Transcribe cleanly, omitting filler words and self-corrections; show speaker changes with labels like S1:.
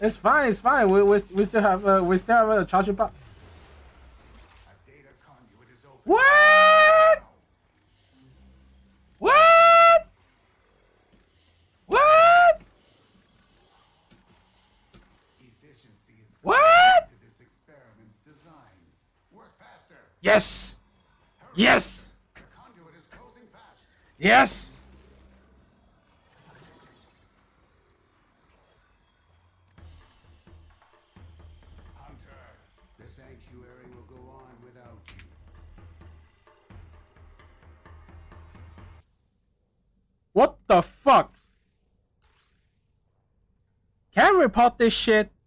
S1: It's fine. It's fine. We still have a charger box. What? What? What? What? Yes. Yes. Yes.
S2: The sanctuary will go on without you.
S1: What the fuck? Can I report this shit?